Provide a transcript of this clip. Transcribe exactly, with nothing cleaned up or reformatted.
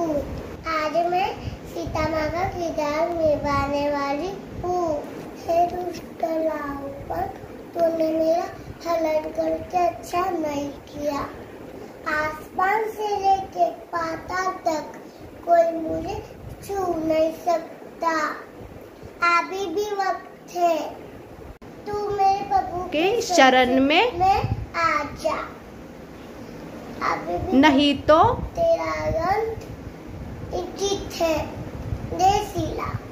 हूँ। आज मैं सीता माँ का किरदार निभाने वाली हूँ। हे दुष्ट रावण, तूने मेरा हनन करके अच्छा नहीं किया। आसमान से लेके पाताल तक कोई मुझे छू नहीं सकता। अभी भी वक्त है, तू मेरे प्रभु के शरण में में आजा। अभी भी नहीं तो तेरा अंत उचित है। जय श्री राम।